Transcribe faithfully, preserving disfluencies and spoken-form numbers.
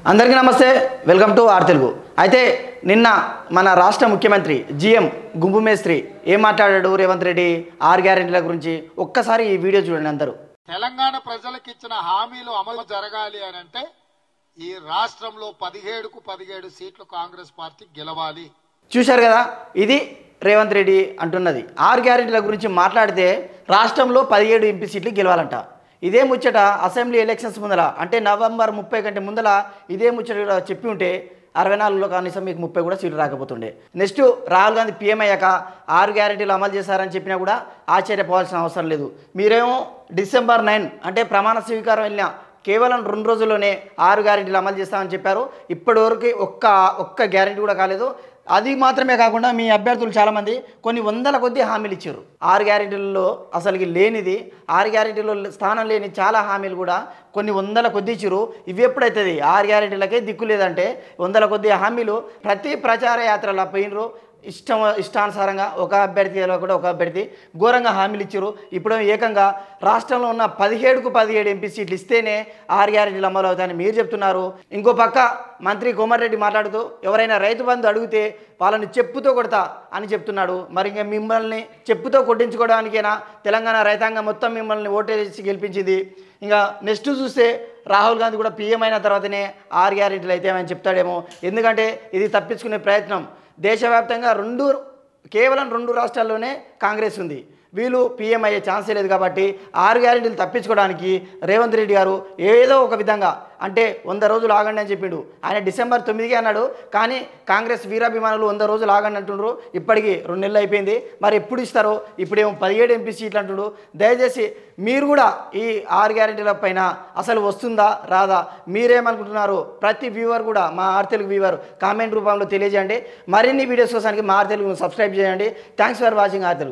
అందరికీ నమస్తే, welcome to are Telugu. అయితే నిన్న మన రాష్ట్ర ముఖ్యమంత్రి జిఎం గుంపు మేస్త్రి ఏం మాట్లాడాడు రేవంత్ రెడ్డి ఆరు గ్యారెంటీల గురించి ఒక్కసారి ఈ వీడియో చూడండి అందరూ. తెలంగాణ ప్రజలకు ఇచ్చిన హామీలు అమలు జరగాలి అని అంటే ఈ రాష్ట్రంలో పదిహేడుకు పదిహేడు సీట్లు కాంగ్రెస్ పార్టీ గెలవాలి. చూశారు కదా, ఇది రేవంత్ రెడ్డి అంటున్నది. ఆరు గ్యారెంటీల గురించి మాట్లాడితే రాష్ట్రంలో పదిహేడు ఎంపీ సీట్లు గెలవాలంట. ఇదే ముచ్చట అసెంబ్లీ ఎలక్షన్స్ ముందల అంటే నవంబర్ ముప్పై కంటే ముందల ఇదే ముచ్చట చెప్పి ఉంటే అరవై నాలుగులో కనీసం మీకు ముప్పై కూడా సీట్లు రాకపోతుండే. నెక్స్ట్ రాహుల్ గాంధీ పీఎం అయ్యాక ఆరు గ్యారెంటీలు అమలు చేశారని చెప్పినా కూడా ఆశ్చర్యపోవాల్సిన అవసరం లేదు. మీరేమో డిసెంబర్ నైన్ అంటే ప్రమాణ స్వీకారం వెళ్ళిన కేవలం రెండు రోజుల్లోనే ఆరు గ్యారెంటీలు అమలు చేస్తామని చెప్పారు. ఇప్పటివరకు ఒక్క ఒక్క గ్యారెంటీ కూడా కాలేదు. అది మాత్రమే కాకుండా మీ అభ్యర్థులు చాలామంది కొన్ని వందల కొద్దీ హామీలు ఇచ్చారు. ఆరు గ్యారెంటీలలో అసలుకి లేనిది, ఆరు గ్యారెంటీలో స్థానం లేని చాలా హామీలు కూడా కొన్ని వందల కొద్దీ ఇచ్చారు. ఇవి ఎప్పుడైతుంది? ఆరు గ్యారెంటీలకే దిక్కు లేదంటే వందల కొద్దీ హామీలు ప్రతి ప్రచార యాత్రలో పోయినరు. ఇష్టం ఇష్టానుసారంగా ఒక అభ్యర్థి కూడా ఒక అభ్యర్థి ఘోరంగా హామీలు ఇచ్చారు. ఇప్పుడు ఏకంగా రాష్ట్రంలో ఉన్న పదిహేడుకు పదిహేడు ఎంపీ సీట్లు ఇస్తేనే ఆరు గ్యారెంటీలు అమలు అవుతాయని మీరు చెప్తున్నారు. ఇంకో పక్క మంత్రి కోమటిరెడ్డి మాట్లాడుతూ ఎవరైనా రైతు బంధు అడిగితే వాళ్ళని చెప్పుతో కొడతా అని చెప్తున్నాడు. మరి ఇంకా మిమ్మల్ని చెప్పుతో కొట్టించుకోవడానికైనా తెలంగాణ రైతాంగం మొత్తం మిమ్మల్ని ఓటేసి గెలిపించింది. ఇంకా నెక్స్ట్ చూస్తే రాహుల్ గాంధీ కూడా పీఎం అయిన తర్వాతనే ఆరు గ్యారెంటీలు అయితే అని చెప్తాడేమో. ఎందుకంటే ఇది తప్పించుకునే ప్రయత్నం. దేశవ్యాప్తంగా రెండు కేవలం రెండు రాష్ట్రాల్లోనే కాంగ్రెస్ ఉంది. వీళ్ళు పీఎం అయ్యే ఛాన్సే లేదు. కాబట్టి ఆరు గ్యారెంటీలు తప్పించుకోవడానికి రేవంత్ రెడ్డి గారు ఏదో ఒక విధంగా అంటే వంద రోజులు ఆగండి అని చెప్పిండు. ఆయన డిసెంబర్ తొమ్మిదికి అన్నాడు, కానీ కాంగ్రెస్ వీరాభిమానులు వంద రోజులు ఆగండి అంటుండ్రు. ఇప్పటికీ రెండు నెలలు అయిపోయింది. మరి ఎప్పుడు ఇస్తారో? ఇప్పుడేమో పదిహేడు ఎంపీ సీట్లు అంటుండ్రు. దయచేసి మీరు కూడా ఈ ఆరు గ్యారెంటీల పైన అసలు వస్తుందా రాదా మీరేమనుకుంటున్నారు? ప్రతి వ్యూవర్ కూడా మా ఆర్ తెలుగు వ్యూవర్ కామెంట్ రూపంలో తెలియజేయండి. మరిన్ని వీడియోస్ కోసానికి మా ఆర్ తెలుగును సబ్స్క్రైబ్ చేయండి. Thanks for watching R Telugu.